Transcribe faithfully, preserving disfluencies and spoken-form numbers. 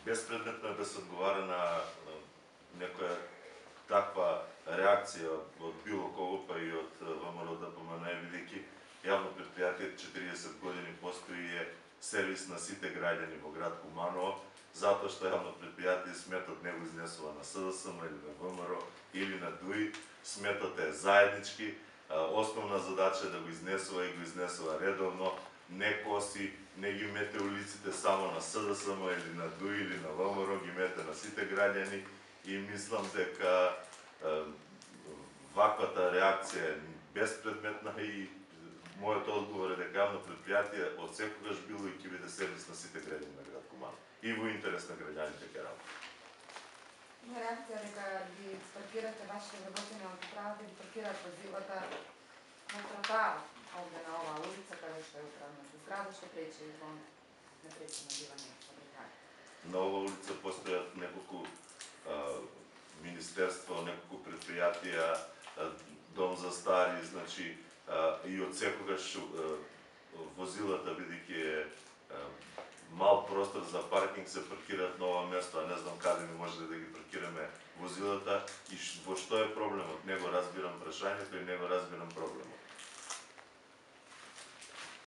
Безпредметно е да се одговара на некоја таква реакција од било кого, па и од ВМРО Д П М Н, бидејќи јавно предпријатие четириесет години постои и е сервис на сите граѓани во град Куманово, затоа што јавно предпријатие сметот не го изнесува на С Д С М или на В М Р или на Д У И, сметот е заеднички, основна задача е да го изнесува и го изнесува редовно, не коси, не ги мете улиците само на С Д С М или на Д У И или на В М Р, ги мете на сите граѓани и мислам дека ваквата реакција е безпредметна и мојот одговор е дека јавно предпријатие од секогаш било и ќе биде сервис на сите граѓани на град Куманово и во интерес на граѓаните ќе работи. Има реакција дека ги паркирате вашите вработени автоправите, ги паркираат возилата на тротоар овде на оваа улица, каде што е управната зграда, што пречи во непречено бивање фабрикати. На оваа улица постојат неколку министерства, неколку предпријатија, дом за стари, значи и од секогаш возилата, бидејќи е мал простор за паркинг, се паркираат на ова место, а не знам каде не може да ги паркираме возилата и во што е проблемот. Не го разбирам прашањето и не го разбирам проблемот.